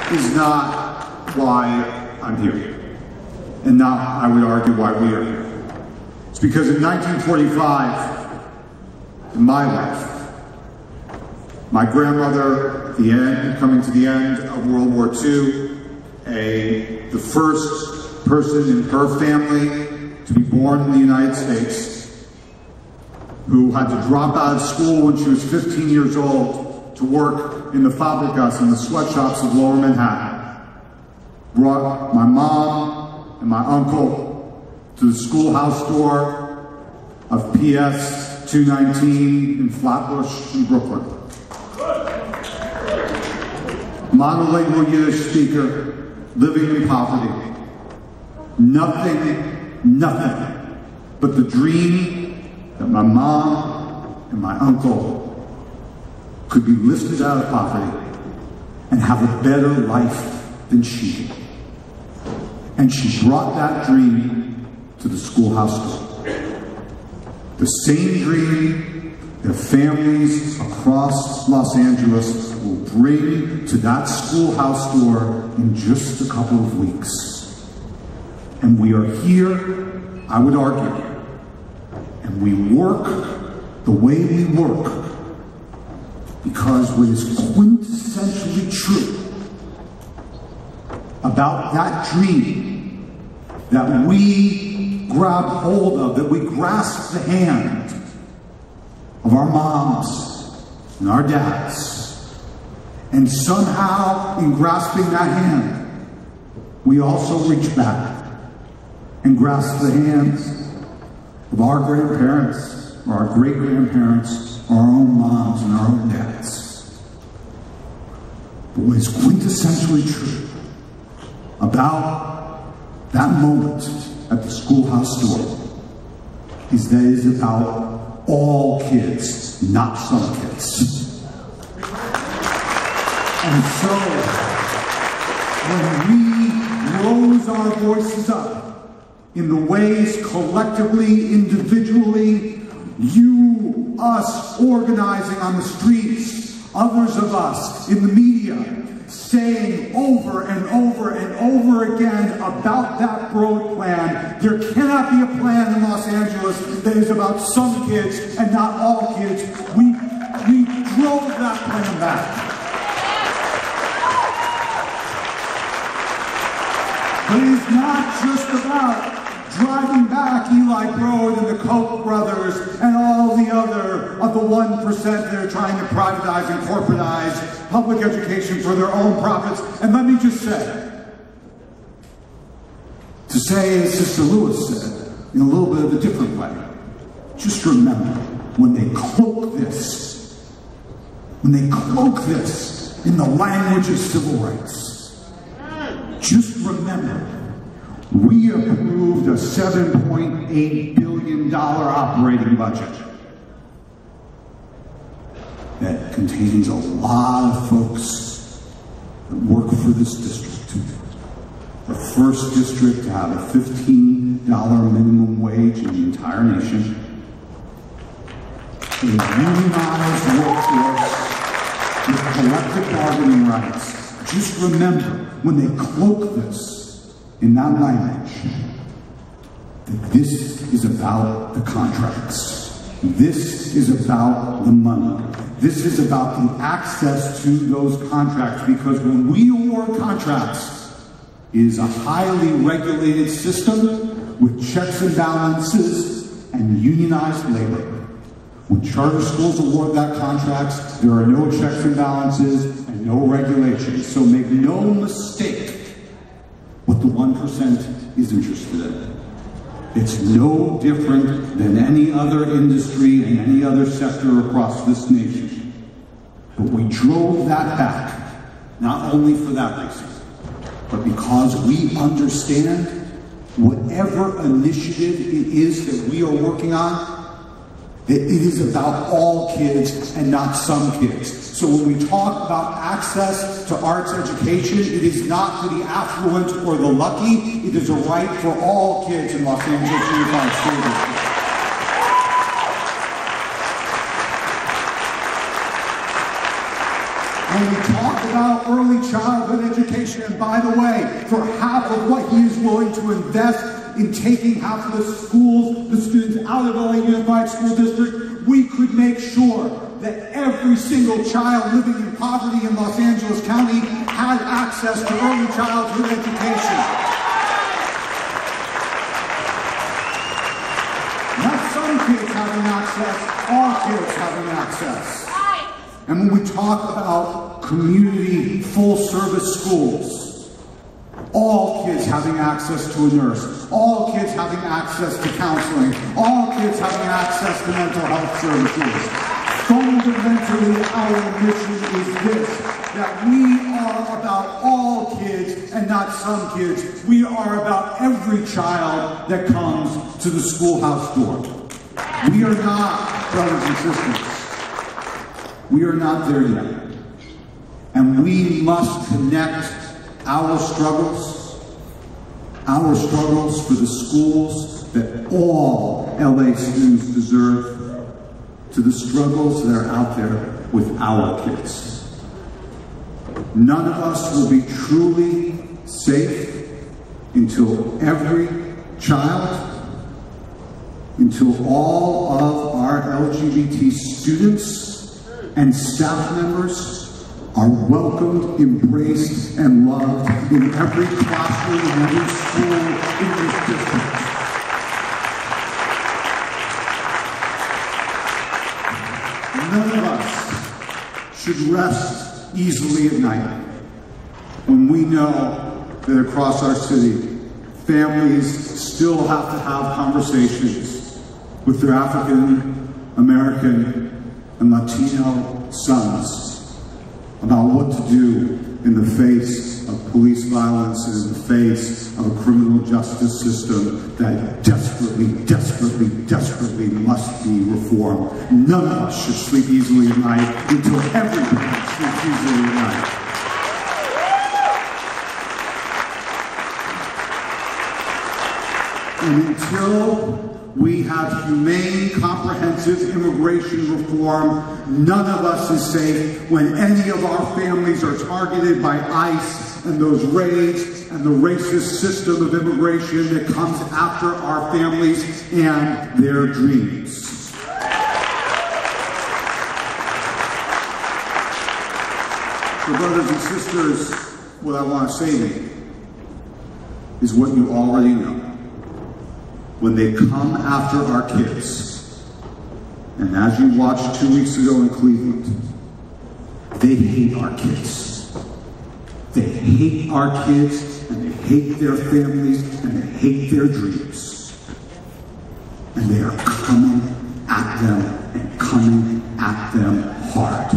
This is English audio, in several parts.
is not why I'm here, and not, I would argue, why we are here. It's because in 1945, in my life, my grandmother, coming to the end of World War II, the first person in her family to be born in the United States, who had to drop out of school when she was 15 years old to work in the fabrikas, in the sweatshops of Lower Manhattan, brought my mom and my uncle to the schoolhouse door of PS 219 in Flatbush in Brooklyn. Monolingual Yiddish speaker, living in poverty. Nothing but the dream that my mom and my uncle could be lifted out of poverty and have a better life than she did. And she brought that dream to the schoolhouse door. The same dream that families across Los Angeles will bring to that schoolhouse door in just a couple of weeks. And we are here, I would argue, and we work the way we work because what is quintessentially true about that dream that we grab hold of, that we grasp the hand of our moms and our dads, and somehow in grasping that hand, we also reach back and grasp the hands of our grandparents, or our great-grandparents, or our own moms and our own dads. But what is quintessentially true about that moment at the schoolhouse door is that it is about all kids, not some kids. And so, when we rose our voices up in the ways collectively, individually, you, us, organizing on the streets, others of us in the media, saying over and over and over again about that broad plan. There cannot be a plan in Los Angeles that is about some kids and not all kids. We drove that plan back. But it is not just about driving back Eli Broad and the Koch brothers and all the other of the 1% that are trying to privatize and corporatize public education for their own profits. And let me just say, as Sister Lewis said, in a little bit of a different way, just remember, when they cloak this in the language of civil rights, just remember, we approved a $7.8 billion operating budget that contains a lot of folks that work for this district. The first district to have a $15 minimum wage in the entire nation. A unionized workforce with collective bargaining rights. Just remember, when they cloak this in that language, that this is about the contracts. This is about the money. This is about the access to those contracts, because when we award contracts, it is a highly regulated system with checks and balances and unionized labor. When charter schools award that contracts, there are no checks and balances and no regulations. So make no mistake what the 1% is interested in. It's no different than any other industry and any other sector across this nation. But we drove that back, not only for that reason, but because we understand whatever initiative it is that we are working on, that it is about all kids and not some kids. So when we talk about access to arts education, it is not for the affluent or the lucky. It is a right for all kids in Los Angeles Unified School District. When we talk about about early childhood education. And by the way, for half of what he is willing to invest in taking half of the schools, the students out of LA Unified School District, we could make sure that every single child living in poverty in Los Angeles County had access to early childhood education. Not some kids having access, all kids having access. And when we talk about community full-service schools, all kids having access to a nurse, all kids having access to counseling, all kids having access to mental health services. Fundamentally, our mission is this, that we are about all kids and not some kids. We are about every child that comes to the schoolhouse door. We are not, brothers and sisters, we are not there yet. And we must connect our struggles for the schools that all LA students deserve, to the struggles that are out there with our kids. None of us will be truly safe until every child, until all of our LGBT students and staff members are welcomed, embraced, and loved in every classroom and every school in this district. None of us should rest easily at night when we know that across our city, families still have to have conversations with their African American and Latino sons about what to do in the face of police violence and in the face of a criminal justice system that desperately, desperately, desperately must be reformed. None of us should sleep easily at night until every parent sleeps easily at night. And until we have humane, comprehensive immigration reform, none of us is safe when any of our families are targeted by ICE and those raids and the racist system of immigration that comes after our families and their dreams. So, brothers and sisters, what I want to say to you is what you already know. When they come after our kids, and as you watched 2 weeks ago in Cleveland, they hate our kids. They hate our kids, and they hate their families, and they hate their dreams. And they are coming at them, and coming at them hard.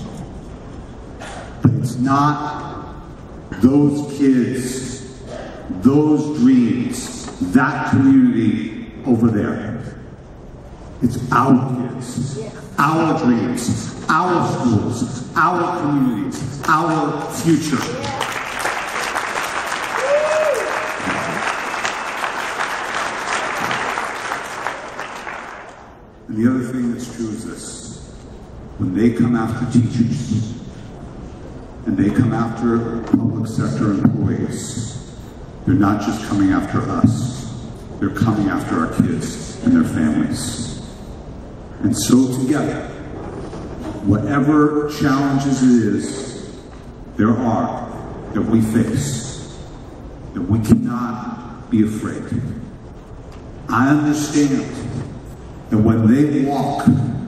But it's not those kids, those dreams, that community over there. It's our kids, our dreams, our schools, our communities, our future. And the other thing that's true is this. When they come after teachers, and they come after public sector employees, they're not just coming after us. They're coming after our kids and their families. And so together, whatever challenges it is there are that we face, that we cannot be afraid. I understand that when they walk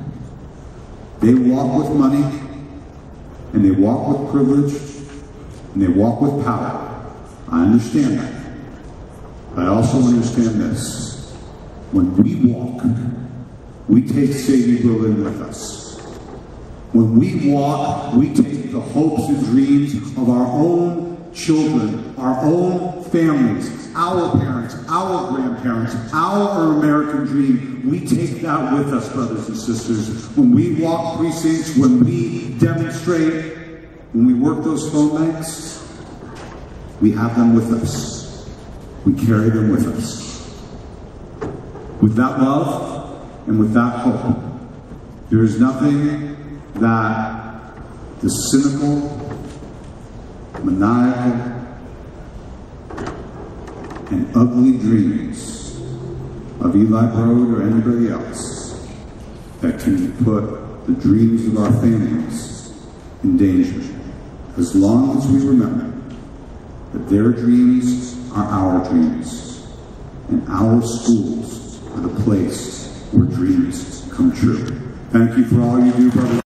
with money, and they walk with privilege, and they walk with power. I understand that. But I also understand this. When we walk, we take Sadie Berlin with us. When we walk, we take the hopes and dreams of our own children, our own families, our parents, our grandparents, our American dream. We take that with us, brothers and sisters. When we walk precincts, when we demonstrate, when we work those phone banks, we have them with us. We carry them with us. With that love and with that hope, there is nothing that the cynical maniacal, and ugly dreams of Eli Broad or anybody else that can put the dreams of our families in danger, as long as we remember that their dreams are our dreams, and our schools are the place where dreams come true. Thank you for all you do, brothers.